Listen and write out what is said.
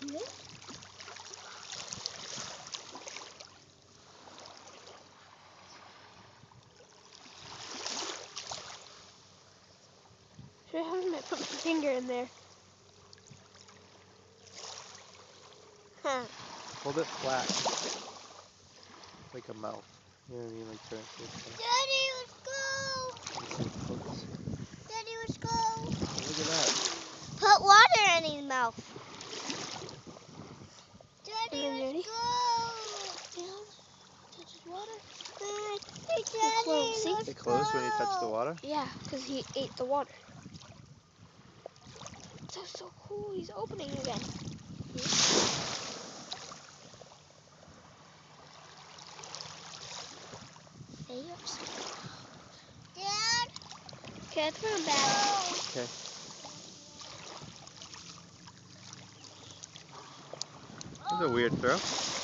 Yeah. Should I have put my finger in there? Huh. Hold it flat. Like a mouth. You know what I mean? Like turn it this way. Daddy, let's go. Close. Daddy, let's go. Look at that. Put water in his mouth. Daddy, let's go. Down. Touch his water. Daddy, let's It closed when you touch the water? Yeah, because he ate the water. That's so cool. He's opening again. Dad. Okay, let's put him back. Okay. That's a weird throw.